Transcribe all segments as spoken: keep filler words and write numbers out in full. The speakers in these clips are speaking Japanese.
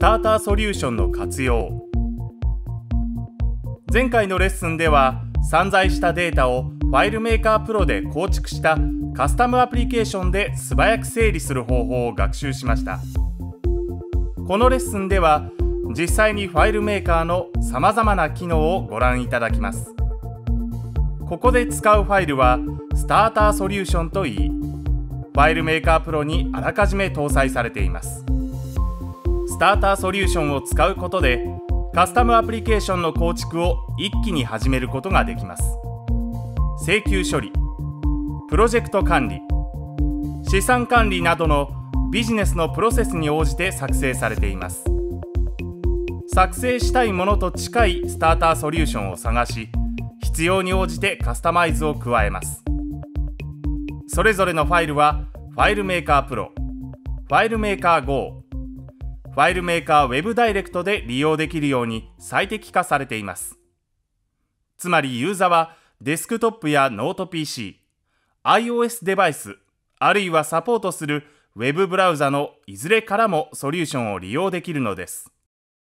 ターターソリューションの活用。前回のレッスンでは散在したデータをファイルメーカープロで構築したカスタムアプリケーションで素早く整理する方法を学習しました。このレッスンでは実際にファイルメーカーのさまざまな機能をご覧いただきます。ここで使うファイルはスターターソリューションといい、ファイルメーカープロにあらかじめ搭載されています。スターターソリューションを使うことでカスタムアプリケーションの構築を一気に始めることができます。請求処理、プロジェクト管理、資産管理などのビジネスのプロセスに応じて作成されています。作成したいものと近いスターターソリューションを探し、必要に応じてカスタマイズを加えます。それぞれのファイルはファイルメーカープロ、ファイルメーカー ゴー、ファイルメーカー Web ダイレクトで利用できるように最適化されています。つまりユーザーはデスクトップやノート ピーシー、iOS デバイス、あるいはサポートする Web ブラウザのいずれからもソリューションを利用できるのです。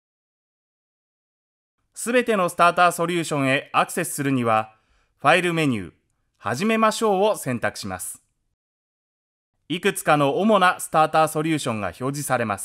すべてのスターターソリューションへアクセスするには、ファイルメニュー、始めましょうを選択します。いくつかの主なスターターソリューションが表示されます。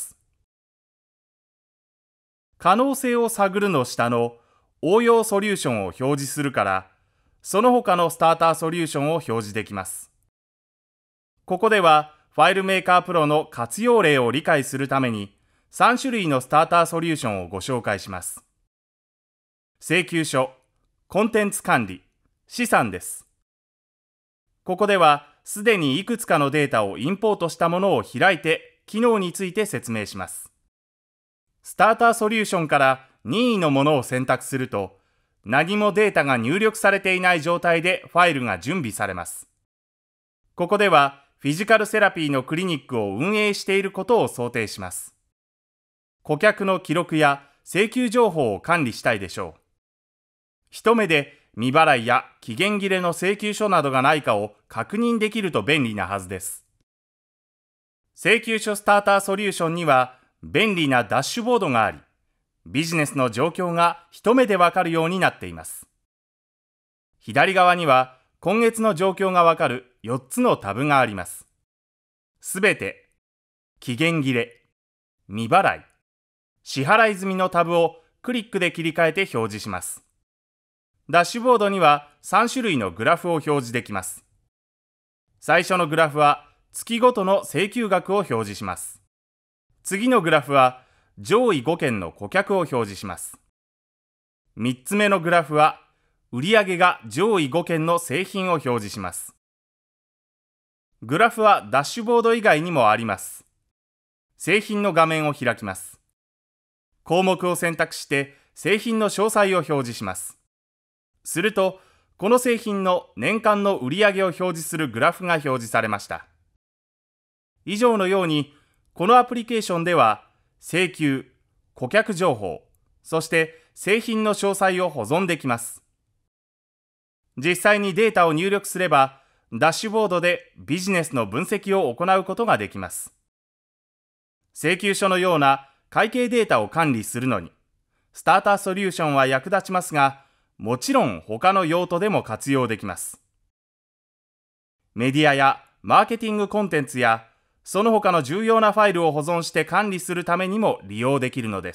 可能性を探るの下の応用ソリューションを表示するから、その他のスターターソリューションを表示できます。ここではファイルメーカープロの活用例を理解するためにさん種類のスターターソリューションをご紹介します。請求書、コンテンツ管理、資産です。ここではすでにいくつかのデータをインポートしたものを開いて機能について説明します。スターターソリューションから任意のものを選択すると、何もデータが入力されていない状態でファイルが準備されます。ここではフィジカルセラピーのクリニックを運営していることを想定します。顧客の記録や請求情報を管理したいでしょう。一目で未払いや期限切れの請求書などがないかを確認できると便利なはずです。請求書スターターソリューションには便利なダッシュボードがあり、ビジネスの状況が一目でわかるようになっています。左側には今月の状況がわかるよっつのタブがあります。すべて、期限切れ、未払い、支払い済みのタブをクリックで切り替えて表示します。ダッシュボードにはさん種類のグラフを表示できます。最初のグラフは月ごとの請求額を表示します。次のグラフは上位ごけんの顧客を表示します。みっつめのグラフは売上が上位ごけんの製品を表示します。グラフはダッシュボード以外にもあります。製品の画面を開きます。項目を選択して製品の詳細を表示します。すると、この製品の年間の売上を表示するグラフが表示されました。以上のように、このアプリケーションでは、請求、顧客情報、そして製品の詳細を保存できます。実際にデータを入力すれば、ダッシュボードでビジネスの分析を行うことができます。請求書のような会計データを管理するのに、スターターソリューションは役立ちますが、もちろん他の用途でも活用できます。メディアやマーケティングコンテンツやその他の重要なファイルを保存して管理するためにも利用できるのです。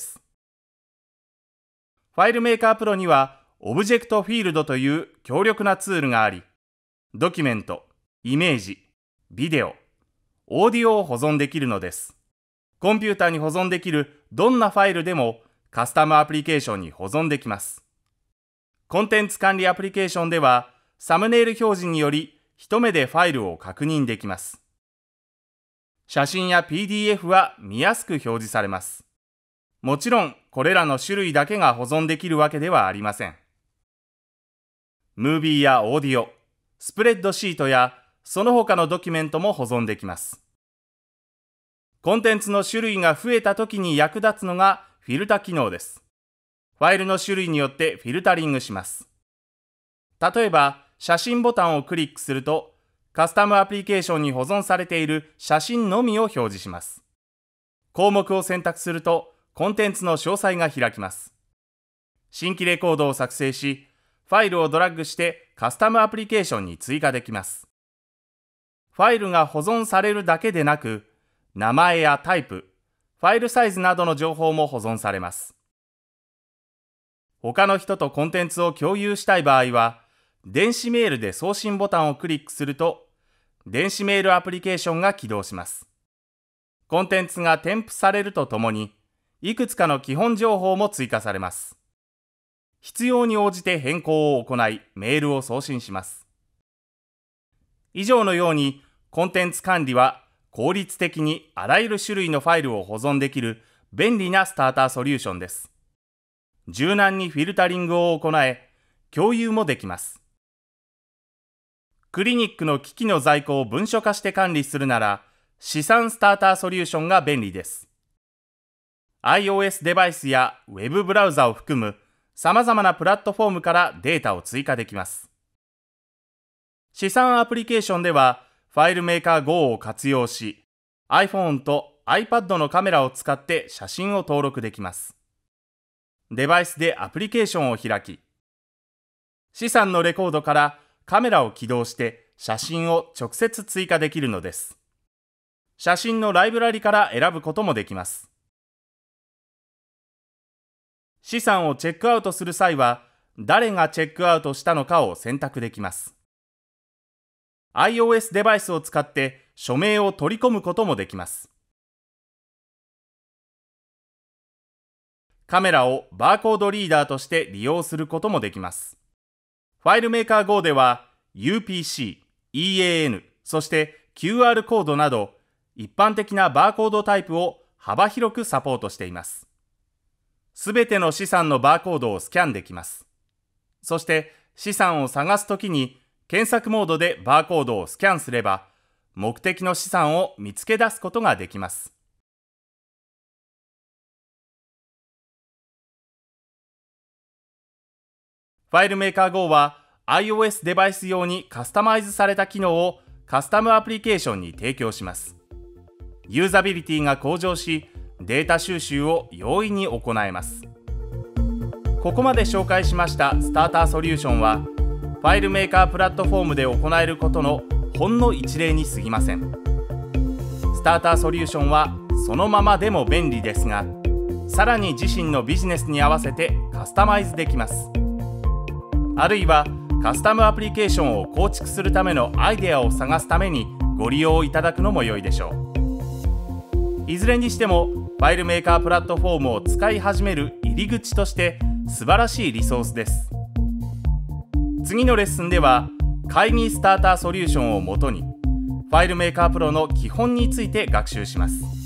ファイルメーカープロにはオブジェクトフィールドという強力なツールがあり、ドキュメント、イメージ、ビデオ、オーディオを保存できるのです。コンピューターに保存できるどんなファイルでもカスタムアプリケーションに保存できます。コンテンツ管理アプリケーションでは、サムネイル表示により一目でファイルを確認できます。写真や ピーディーエフ は見やすく表示されます。もちろん、これらの種類だけが保存できるわけではありません。ムービーやオーディオ、スプレッドシートやその他のドキュメントも保存できます。コンテンツの種類が増えたときに役立つのがフィルタ機能です。ファイルの種類によってフィルタリングします。例えば、写真ボタンをクリックすると、カスタムアプリケーションに保存されている写真のみを表示します。項目を選択すると、 コンテンツの詳細が開きます。新規レコードを作成し、ファイルをドラッグしてカスタムアプリケーションに追加できます。ファイルが保存されるだけでなく、名前やタイプ、ファイルサイズなどの情報も保存されます。他の人とコンテンツを共有したい場合は、電子メールで送信ボタンをクリックすると、電子メールアプリケーションが起動します。コンテンツが添付されるとともに、いくつかの基本情報も追加されます。必要に応じて変更を行い、メールを送信します。以上のように、コンテンツ管理は効率的にあらゆる種類のファイルを保存できる便利なスターターソリューションです。柔軟にフィルタリングを行え、共有もできます。クリニックの機器の在庫を文書化して管理するなら、資産スターターソリューションが便利です。iOS デバイスや Web ブラウザを含む様々なプラットフォームからデータを追加できます。資産アプリケーションでは、ファイルメーカー Go を活用し、iPhone と iPad のカメラを使って写真を登録できます。デバイスでアプリケーションを開き、資産のレコードからカメラを起動して写真を直接追加できるのです。写真のライブラリから選ぶこともできます。資産をチェックアウトする際は、誰がチェックアウトしたのかを選択できます。iOS デバイスを使って署名を取り込むこともできます。カメラをバーコードリーダーとして利用することもできます。ファイルメーカー Go では ユーピーシー、イーエーエヌ、そして キューアール コードなど一般的なバーコードタイプを幅広くサポートしています。すべての資産のバーコードをスキャンできます。そして資産を探すときに検索モードでバーコードをスキャンすれば目的の資産を見つけ出すことができます。ファイルメーカー Go は iOS デバイス用にカスタマイズされた機能をカスタムアプリケーションに提供します。ユーザビリティが向上し、データ収集を容易に行えます。ここまで紹介しましたスターターソリューションは、ファイルメーカープラットフォームで行えることのほんの一例に過ぎません。スターターソリューションはそのままでも便利ですが、さらに自身のビジネスに合わせてカスタマイズできます。あるいはカスタムアプリケーションを構築するためのアイデアを探すためにご利用いただくのも良いでしょう。いずれにしてもファイルメーカープラットフォームを使い始める入り口として素晴らしいリソースです。次のレッスンでは会議スターターソリューションをもとにファイルメーカープロの基本について学習します。